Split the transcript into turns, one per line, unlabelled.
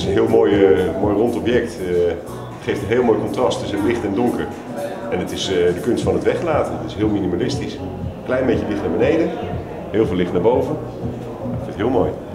is een heel mooi rond object. Het geeft een heel mooi contrast tussen licht en donker. En het is de kunst van het weglaten. Het is heel minimalistisch. Een klein beetje licht naar beneden, heel veel licht naar boven. Ik vind het heel mooi.